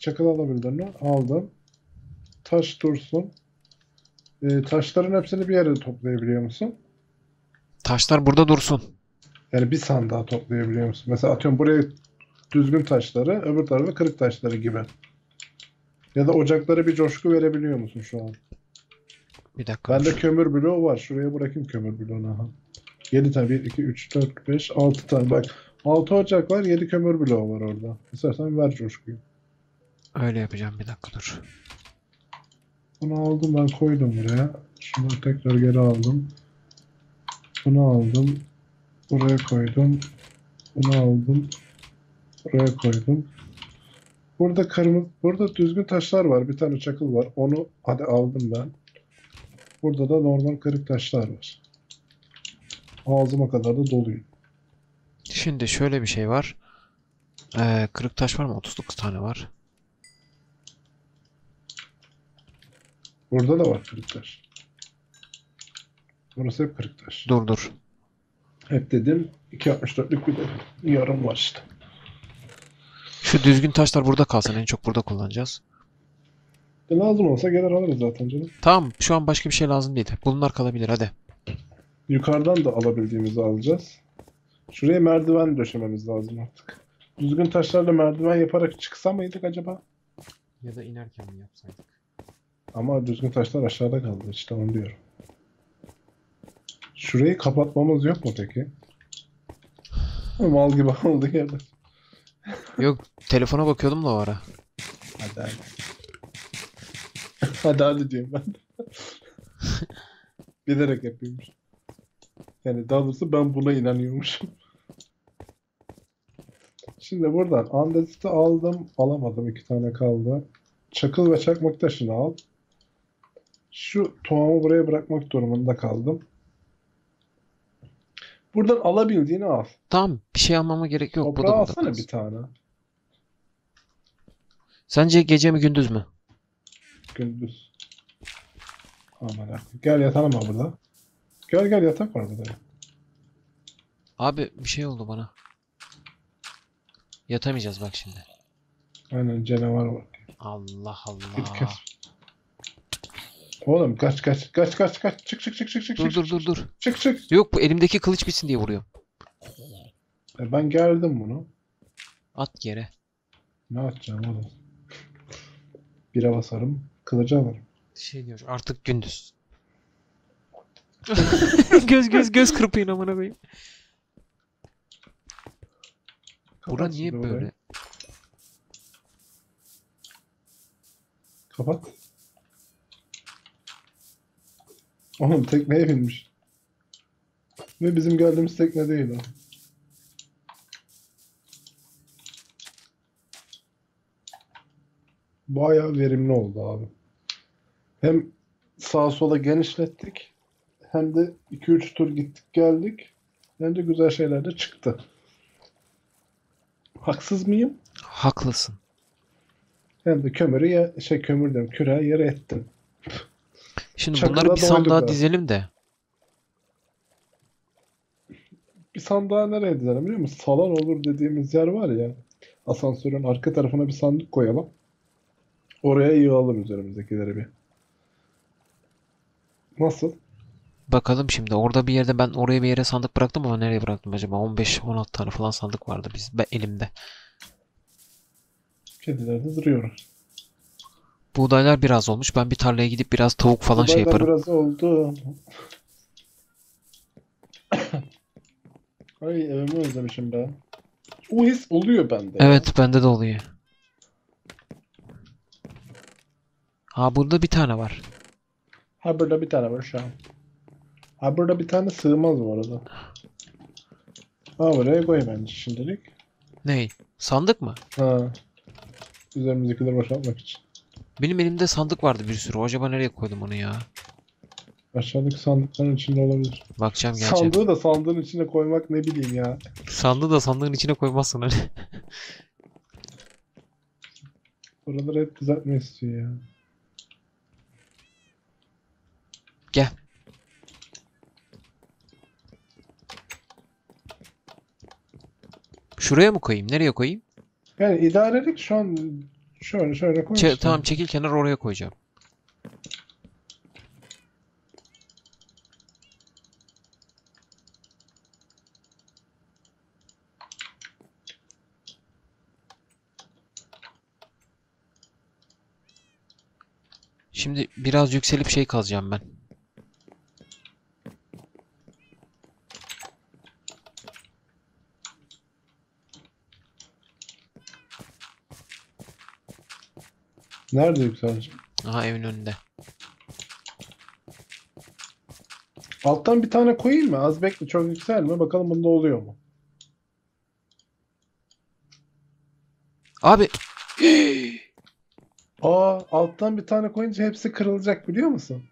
Çakıl alabildin mi? Aldım. Taş dursun. Taşların hepsini bir yere toplayabiliyor musun? Taşlar burada dursun. Yani bir sandığa toplayabiliyor musun? Mesela atıyorum buraya düzgün taşları, öbür tarafa kırık taşları gibi. Ya da ocaklara bir coşku verebiliyor musun şu an? Bir dakika Bende dur. kömür bloğu var. Şuraya bırakayım kömür bloğunu. Aha. 7 tane. 1, 2, 3, 4, 5, 6 tane. Bak 6 ocak var. 7 kömür bloğu var orada. İstersen ver coşkuyu. Öyle yapacağım, bir dakika dur. Bunu aldım ben koydum buraya. Şunu tekrar geri aldım. Bunu aldım. Buraya koydum. Bunu aldım. Buraya koydum. Burada düzgün taşlar var. Bir tane çakıl var. Onu hadi aldım ben. Burada da normal kırık taşlar var. Ağzıma kadar da doluyum. Şimdi şöyle bir şey var. Kırık taş var mı? 39 tane var. Burada da var kırık taş. Burası hep kırık taş. Dur dur. Hep dedim 2.64'lük bir de yarım var işte. Şu düzgün taşlar burada kalsın. En çok burada kullanacağız. Lazım olsa gelir alırız zaten canım. Tamam. Şu an başka bir şey lazım değil. Bunlar kalabilir, hadi. Yukarıdan da alabildiğimizi alacağız. Şuraya merdiven döşememiz lazım artık. Düzgün taşlarla merdiven yaparak çıksa mıydık acaba? Ya da inerken mi yapsaydık? Ama düzgün taşlar aşağıda kaldı işte onu diyorum. Şurayı kapatmamız yok mu peki? Mal gibi oldu yerde. Yok, telefona bakıyordum da o ara. Hadi hadi. Hadi hadi diyorum ben. Bilerek yapıyormuş. Yani daha doğrusu ben buna inanıyormuşum. Şimdi buradan andesiti aldım. Alamadım. 2 tane kaldı. Çakıl ve çakmak taşını al. Şu tohumu buraya bırakmak durumunda kaldım. Buradan alabildiğini al. Tamam, bir şey almama gerek yok. Bu Toprağı da burada alsana bir kalsın. tane. Sence gece mi gündüz mü? Gündüz. Aman ha. Gel yatalım ha burada. Gel gel yatak var burada. Abi bir şey oldu bana. Yatamayacağız bak şimdi. Aynen canavar var. Allah Git kes. Allah. Oğlum kaç kaç kaç kaç kaç çık çık çık çık çık Dur çık dur çık dur dur. çık çık. Yok, bu elimdeki kılıç bitsin diye vuruyorum. Ben geldim bunu. At yere. Ne yapacağım oğlum? Bire basarım. Kılıcı alırım. Şey diyor artık gündüz. Göz kırpayım amına koyayım. Bura Kapat şimdi niye orayı. böyle? Kapat. Oğlum tekneye binmiş. Ve bizim geldiğimiz tekne değil o. Bayağı verimli oldu abi. Hem sağa sola genişlettik. Hem de 2-3 tur gittik geldik. Hem de güzel şeyler de çıktı. Haksız mıyım? Haklısın. Hem de kömür diyorum, küreği yere ettim. Şimdi bunları bir Çakıla doyduk sandığa zaten. dizelim de. Bir sandığa nereye dizelim biliyor musun? Salon olur dediğimiz yer var ya. Asansörün arka tarafına bir sandık koyalım. Oraya yığalım üzerimizdekileri bir. Nasıl? Bakalım şimdi. Orada bir yerde, ben oraya bir yere sandık bıraktım ama nereye bıraktım acaba? 15-16 tane falan sandık vardı elimde. Kediler de duruyor. Buğdaylar biraz olmuş. Ben bir tarlaya gidip biraz tavuk falan şey Buğdaylar yaparım. biraz oldu. Ay evimi özlemişim ben. O his oluyor bende ya. Evet, bende de oluyor. Ha, burada bir tane var. Ha burada bir tane var şu an. Ha burada bir tane sığmaz bu arada. Ha buraya koy bence şimdilik. Ney? Sandık mı? Ha üzerimizdekileri boşaltmak için. Benim elimde sandık vardı bir sürü. Acaba nereye koydum onu ya? Aşağıdaki sandıkların içinde olabilir. Bakacağım, geleceğim. Sandığı da sandığın içine koymak ne bileyim ya. Sandığı da sandığın içine koymazsın hani. Oraları hep düzeltme istiyor ya. Gel. Şuraya mı koyayım? Nereye koyayım? Yani idarelik şu an Şöyle şöyle koy işte. Tamam, çekil kenara, oraya koyacağım. Şimdi biraz yükselip şey kazacağım ben. Nerede yükseleceğim? Aha, evin önünde. Alttan bir tane koyayım mı? Az bekle, çok yükselme. Bakalım bunda oluyor mu? Abi. Alttan bir tane koyunca hepsi kırılacak, biliyor musun?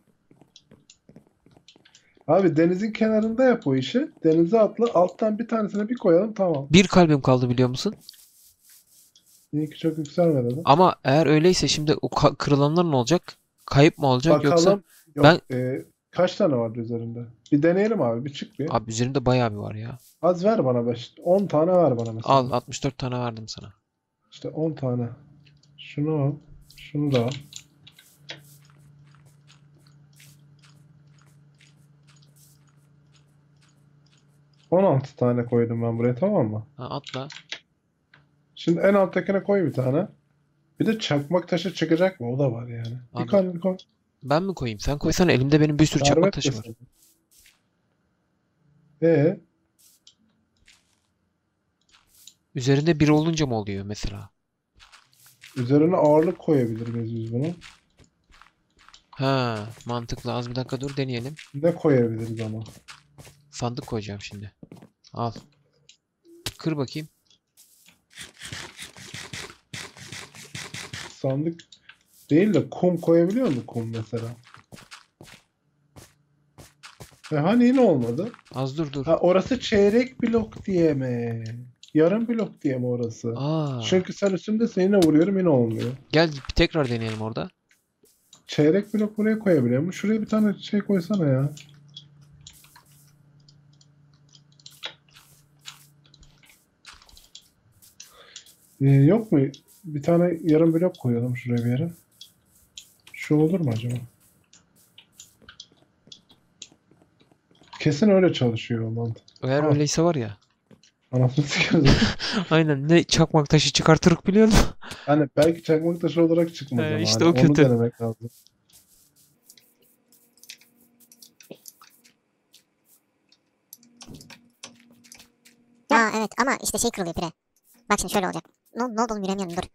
Abi denizin kenarında yap o işi. Denize atla. Alttan bir tanesine bir koyalım, tamam. Bir kalbim kaldı, biliyor musun? İyi ki çok yükselmedi de. Ama eğer öyleyse şimdi o kırılanlar ne olacak? Kayıp mı olacak yoksa Bakalım. ben... Yok. Kaç tane vardı üzerinde? Bir deneyelim abi. Bir çık bir. Abi üzerinde bayağı bir var ya. Az ver bana 5. 10 tane ver bana mesela. Al, 64 tane verdim sana. İşte 10 tane. Şunu al. Şunu da al. ...16 tane koydum ben buraya, tamam mı? Ha, atla. Şimdi en alttakine koy bir tane. Bir de çakmak taşı çıkacak mı? O da var yani. Bir Abi tane koy. ben mi koyayım? Sen koysana, elimde benim bir sürü çakmak Servet taşı var. desin. Ee, Üzerinde bir olunca mı oluyor mesela? Üzerine ağırlık koyabilir miyiz biz bunu? Ha, mantıklı. Az bir dakika dur, deneyelim. Ne koyabiliriz ama? Sandık koyacağım şimdi. Al. Kır bakayım. Sandık değil de kum koyabiliyor mu, kum mesela? Hani yine olmadı. Az dur dur. Ha, orası çeyrek blok diye mi? Yarım blok diye mi orası? Aa, Çünkü sen üstündesin, yine vuruyorum, yine olmuyor. gel bir tekrar deneyelim orada. Çeyrek blok buraya koyabiliyor mu? Şuraya bir tane şey koysana ya. Yok mu? Bir tane yarım blok koyalım şuraya bir yere. Şu olur mu acaba? Kesin öyle çalışıyor o mantık. Eğer Aa, öyleyse var ya. anasını sikeriz. Aynen, ne çakmak taşı çıkartırık, biliyor musun? Hani belki çakmak taşı olarak çıkmaz ama İşte hani o onu kötü. denemek lazım. Ya evet ama işte şey kırılıyor pire. Bak şimdi şöyle olacak. Ne oldu oğlum, yürüyemiyorum, dur.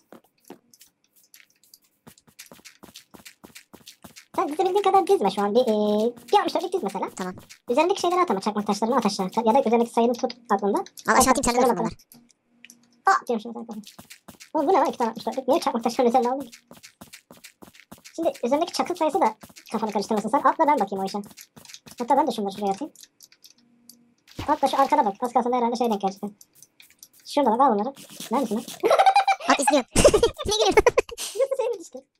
Sen dizebildiğin kadar dizme şu an. Bir 64'lük diz mesela. Tamam. Üzerindeki şeyleri at ama çakmak taşlarını at aşağı. Ya da üzerindeki sayını tut aklında. Al aşağı atayım, sende de Taşlara fırla var. Aa diyorum şimdi sen kafayı. Oğlum bu ne lan, 2 tane 64'lük. Niye çakmak taşlarının üzerine aldın ki? Şimdi üzerindeki çakıl sayısı da kafanı karıştırmasın. Sen atla, ben bakayım o işe. Hatta ben de şunları şuraya atayım. Atla şu arkana bak. Az kalsın da herhalde şey denk gelecek. Şurada bak, al bunları. Neredesin lan? At, izliyorum. Ne gülüyorsun? Burası şey mi düştü?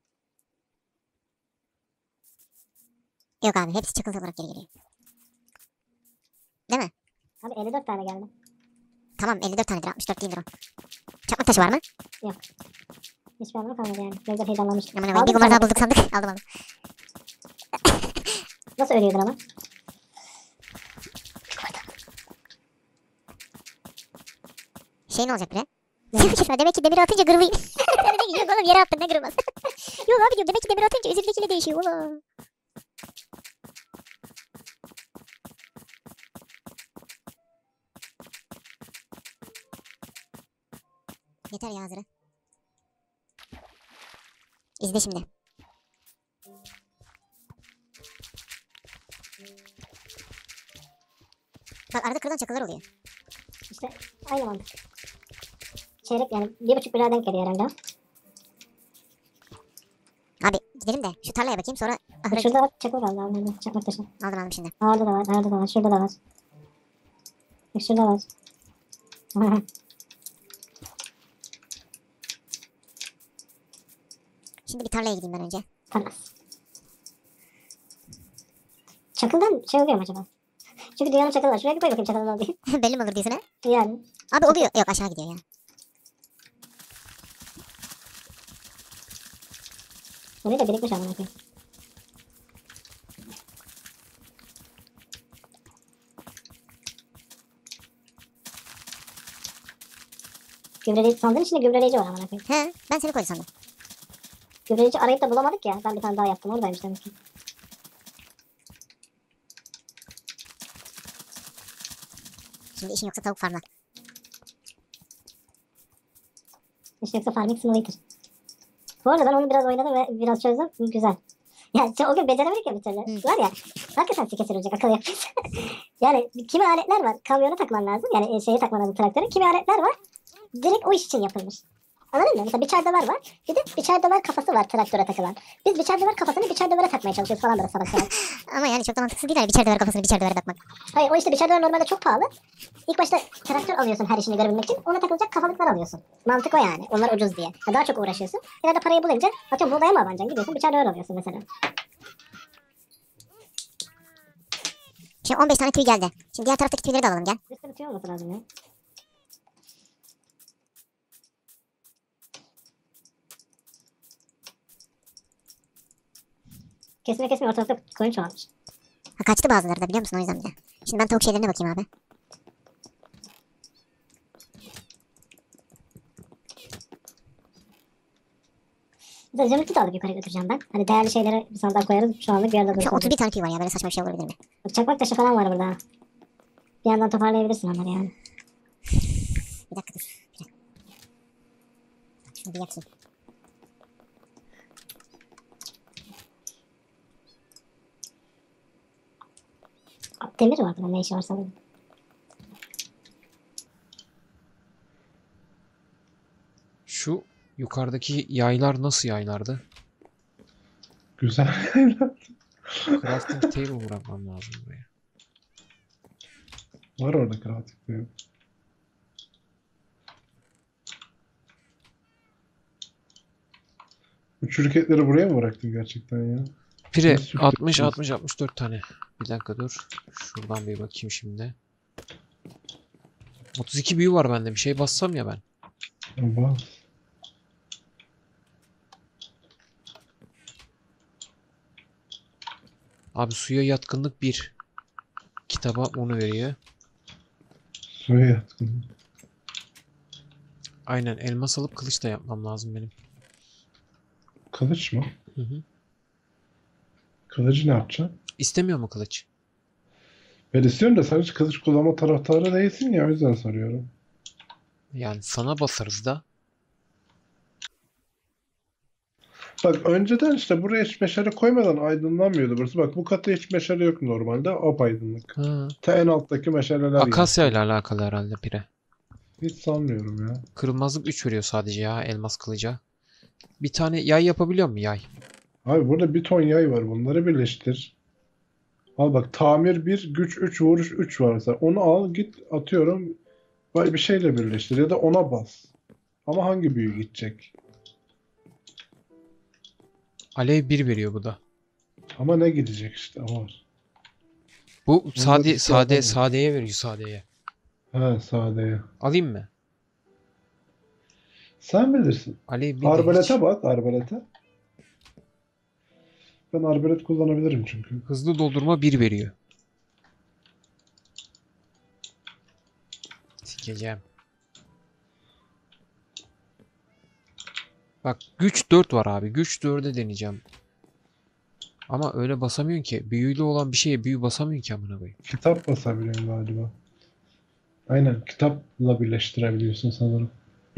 Yok abi, hepsi çakıl olarak geri geliyor. Değil mi? Abi 54 tane geldi. Tamam, 54 tanedir, 64 değildir o. Çakmak taşı var mı? Hiçbir anlamı kalmadı yani. Gözler heyecanlanmıştı. Aman Aldın aman, bir mı kumar daha sen de? bulduk sandık. Aldım. Nasıl ölüyordun ama? Şey ne olacak bre? Demek ki demiri atınca kırılayım. Demek ki yok oğlum, yere attın, ne kırılmaz. Yok abi diyorum, demek ki demir atınca üzerindekiyle değişiyor oğlum. Yeter ya, hazırı. İzle şimdi. Bak arada kırılan çakıllar oluyor. İşte aynı mantık. Çeyrek yani 1,5 lira denk geliyor herhalde. Abi gidelim de şu tarlaya bakayım, sonra ahıra Şurada bak çakmak kaldı abi. Nerede? Çakmak taşı. aldım şimdi. Orada da var, orada da var, şurada da var. Bak şurada var. Şimdi bir tarlaya gideyim ben önce. Tamam. Çakıldan şey oluyor mu acaba? Çünkü dünyanın çakılı var. Şuraya bir koy bakayım çakılın olduğu. Belli mi olur diyorsun ha? Yani. Abi oluyor. Yok, aşağı gidiyor ya. Orayı da birikmiş amına koyayım. Gübreleyici sandığın içinde gübreleyici var amına koyayım. He, ben seni koydu sandım. Gübreleyici arayıp da bulamadık ya. Ben bir tane daha yaptım. Oradaymış demek ki. Şimdi işin yoksa tavuk farmla. İşte yoksa Farming Simulator. Bu arada ben onu biraz oynadım ve biraz çözdüm. Güzel. Yani o gün beceremedik ya bir türlü. Var ya. Hakikaten sike sürülecek akıl yapıyorsun. Yani kimi aletler var. Kamyona takman lazım. Yani şeye takman lazım traktörü. Kimi aletler var. Direkt o iş için yapılmış. Anladın mı? Mesela biçer döver var. Bir de biçer döver kafası var traktöre takılan. Biz biçer döver kafasını biçer dövere takmaya çalışıyoruz falan böyle sabah sabah. Ama yani çok da mantıksız değil yani biçer döver kafasını biçer dövere takmak. Hayır o işte biçer döver normalde çok pahalı. İlk başta traktör alıyorsun her işini görebilmek için. Ona takılacak kafalıklar alıyorsun. Mantık o yani. Onlar ucuz diye. Ya daha çok uğraşıyorsun. İleride parayı bulunca atıyorum buğdaya mı avanacaksın? Gidiyorsun biçer döver alıyorsun mesela. Şimdi 15 tane tüy geldi. Şimdi diğer taraftaki tüyleri de alalım gel. Bir sürü tüy olması lazım ya. Kesme ortalıkta koyun çoğalmış. Ha, kaçtı bazıları da biliyor musun o yüzden bir de. Şimdi ben tavuk şeylerine bakayım abi. Mesela zümrütü de alıp yukarı götüreceğim ben. Hani değerli şeyleri bir sandığa koyarız. Şu anlık bir yerde Şu dursun. 31 tane tüy var ya böyle saçma bir şey olabilir mi? Bak, çakmak taşı falan var burada. Bir yandan toparlayabilirsin onları yani. Bir dakika dur. Bir dakika. Şunu bir yakayım. Demir var burada ne işi varsa. Şu yukarıdaki yaylar nasıl yaylardı? Güzel. Crafting table bırakmam lazım buraya. Var orada kreatif diyor. Bu çürük etleri buraya mı bıraktın gerçekten ya? Pire Nasıl 60 sürpriz? 60 64 tane. Bir dakika dur. Şuradan bir bakayım şimdi. 32 büyü var bende. Bir şey bassam ya ben. Ama Abi suya yatkınlık 1. Kitaba onu veriyor. suya yatkın. Aynen elmas alıp kılıç da yapmam lazım benim. Kılıç mı? Hı hı. Kılıcı ne yapacaksın? İstemiyor mu kılıç? Ben istiyorum da sen hiç kılıç kullanma taraftarı değilsin ya o yüzden soruyorum. Yani sana basarız da. Bak önceden işte buraya hiç meşale koymadan aydınlanmıyordu burası. Bak bu katta hiç meşale yok normalde. Apaydınlık. Ha. Ta en alttaki meşaleler Akasya ile alakalı herhalde pire. Hiç sanmıyorum ya. Kırılmazlık 3 veriyor sadece ya elmas kılıca. Bir tane yay yapabiliyor mu yay? Abi burada bir ton yay var. Bunları birleştir. Al bak tamir 1, güç 3, vuruş 3 var mesela. Onu al git atıyorum. Vay bir şeyle birleştir ya da ona bas. Ama hangi büyü gidecek? Alev 1 veriyor bu da. Ama ne gidecek işte o var. Bu Bunda bir şey yapamam. sadeye veriyor sadeye. He sadeye. Alayım mı? Sen bilirsin. Alev 1 de Arbalete hiç. bak arbalete. Ben arbalet kullanabilirim çünkü. Hızlı doldurma 1 veriyor. Sikeceğim. Bak güç 4 var abi. Güç 4'e deneyeceğim. Ama öyle basamıyorsun ki. Büyülü olan bir şeye büyü basamıyorsun ki amına koyayım. Kitap basabiliyorum galiba. Aynen kitapla birleştirebiliyorsun sanırım.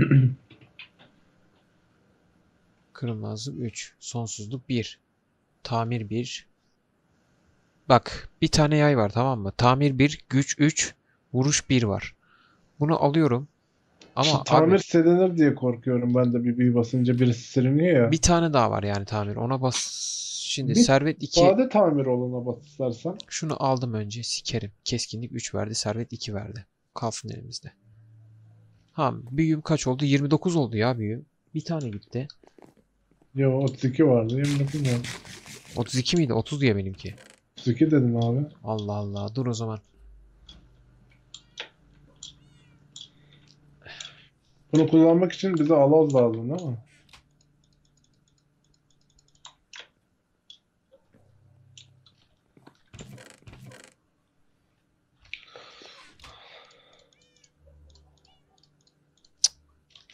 Kırılmazlık 3. Sonsuzluk 1. Tamir 1. Bak bir tane yay var tamam mı? Tamir 1, güç 3, vuruş 1 var. Bunu alıyorum. Ama Şu tamir abi silinir diye korkuyorum ben de bir büyü basınca birisi siliniyor ya. bir tane daha var yani tamir. Ona bas. Şimdi Bir servet 2. sade tamir olana bas istersen. Şunu aldım önce. Sikerim. Keskinlik 3 verdi. Servet 2 verdi. Kalsın elimizde. Ha büyüm kaç oldu? 29 oldu ya büyüm. Bir tane gitti. Yo 32 vardı 29 vardı. 32 miydi? 30 diye benimki. 32 dedin abi. Allah Allah. Dur o zaman. Bunu kullanmak için bize alaz lazım değil mi?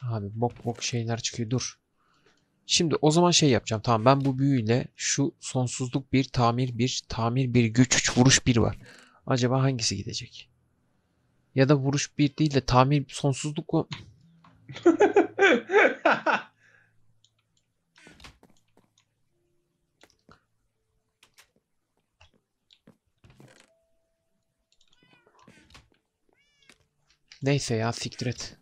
Abi bok bok şeyler çıkıyor. Dur. Şimdi o zaman şey yapacağım. Tamam, ben bu büyüyle şu sonsuzluk bir, tamir bir, tamir bir, güç 3, vuruş bir var. Acaba hangisi gidecek? Ya da vuruş bir değil de tamir sonsuzluk o. Neyse ya, siktir et.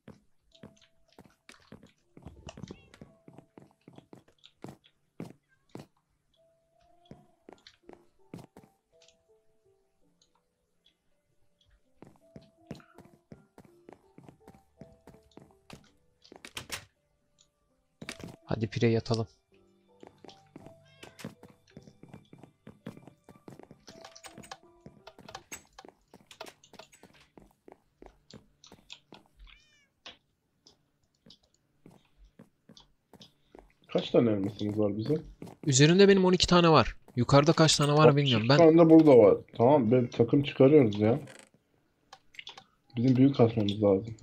Hadi pire yatalım. Kaç tane elmasınız var bizim? Üzerinde benim 12 tane var. Yukarıda kaç tane var bilmiyorum. Bir Ben tane de burada var. Tamam, ben takım çıkarıyoruz ya. Bizim büyük kasmamız lazım.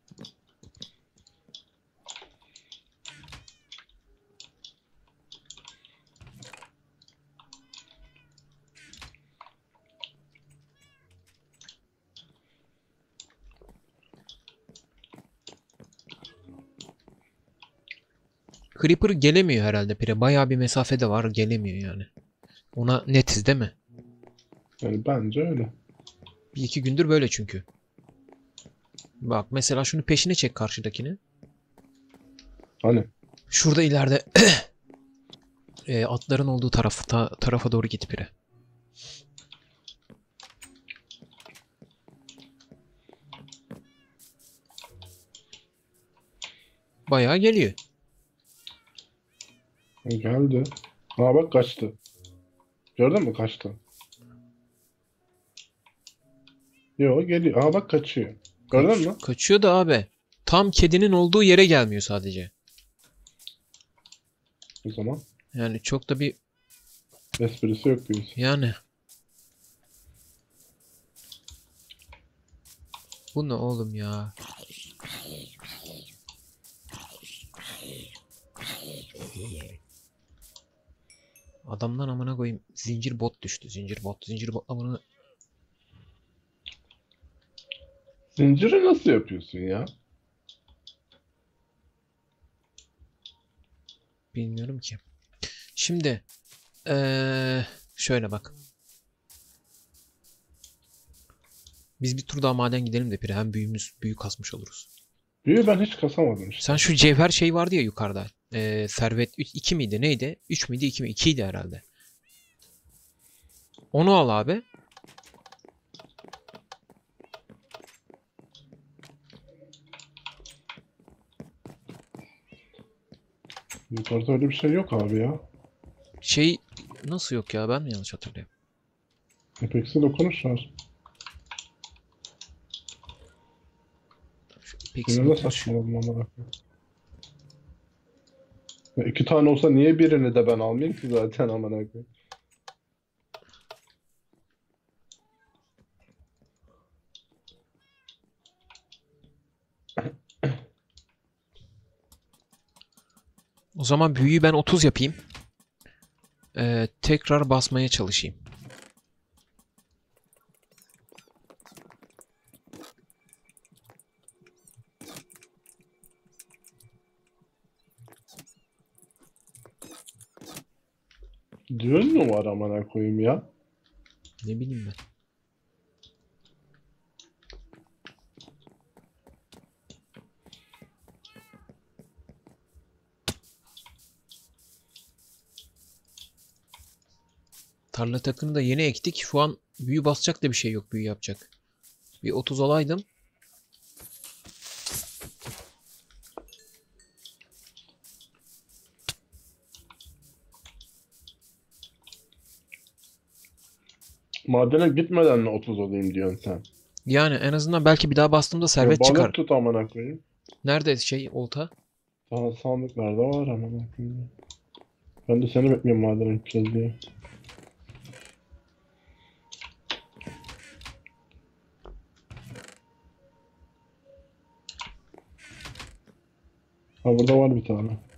Creeper gelemiyor herhalde pire. Bayağı bir mesafede var, gelemiyor yani. Ona netiz değil mi? Yani bence öyle. Bir iki gündür böyle çünkü. Bak mesela şunu peşine çek, karşıdakini. Hani Şurada ileride atların olduğu tarafa doğru git pire. Bayağı geliyor. geldi. Ha bak, kaçtı. Gördün mü, kaçtı. Yo, geliyor. Aa bak, kaçıyor. Gördün mü? Kaçıyor da abi. Tam kedinin olduğu yere gelmiyor sadece. O zaman Yani çok da bir, esprisi yok diyorsun. yani. Bu ne oğlum ya? Adamdan amına koyayım zincir bot düştü. Zincir bot. Zincir bot amına. Zinciri nasıl yapıyorsun ya? Bilmiyorum ki. Şimdi şöyle bak. Biz bir tur daha maden gidelim de pire. Hem büyü kasmış oluruz. Büyü ben hiç kasamadım işte. Sen şu cevher şey vardı ya yukarıda. Servet 2 miydi neydi? 3 müydü 2 mi? 2 idi herhalde. Onu al abi. Yukarıda öyle bir şey yok abi ya. Şey nasıl yok ya, ben mi yanlış hatırlıyorum? Apex'e dokunuşlar. Peki Yine de saçmaladım amına koyayım. Ya iki tane olsa niye birini de ben almayayım ki zaten amına koyayım. o zaman büyüyü ben 30 yapayım. Tekrar basmaya çalışayım. Düğün mü var amına koyayım ya? Ne bileyim ben. Tarla takını da yeni ektik. Şu an büyü basacak da bir şey yok, büyü yapacak. Bir 30 olaydım. Madene gitmeden mi 30 olayım diyorsun sen? Yani en azından belki bir daha bastığımda Ya servet balık çıkar. tut amına koyayım. Nerede şey olta? Daha sandıklarda var amına koyayım. Ben de seni bekliyorum madene gideceğiz diye. Ha burada var bir tane.